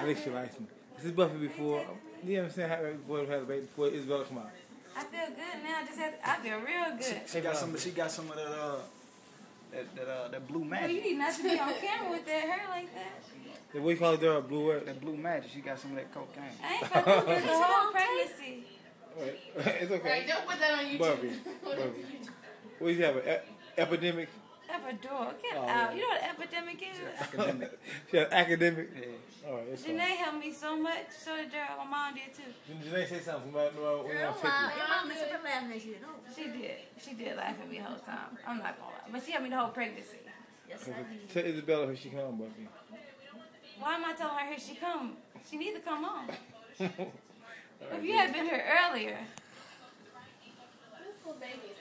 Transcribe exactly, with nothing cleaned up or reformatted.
think she likes me. This is Buffy before. You know what I'm saying? How before had a baby before Isabella come out. I feel good now. Just have to, I feel real good. She, she got some. She got some of that uh that that uh that blue Well, magic. you need not to be on camera with that hair like that. The what you call it there? Blue what? That blue magic. She got some of that cocaine. I ain't fucking with this whole pregnancy. Right. It's okay. Right, don't put that on YouTube. Buffy. Buffy. What do you have? An e- epidemic? Epidural. Get Oh, out. yeah. You know what an epidemic is? Academic. She had academic. Yeah. All right, that's Janae helped me so much. So did Gerald. My mom did too. fine. Janae say something about no, we Girl, don't wow, take your mom is super laughing at you. No. She did. She did laugh at me the whole time. I'm not gonna lie. But she helped me the whole pregnancy. Yes, it. I Okay. do. Tell Isabella who she come, Buffy. Why am I telling her here she come? She need to come on. All right, If you had been here earlier. This poor baby is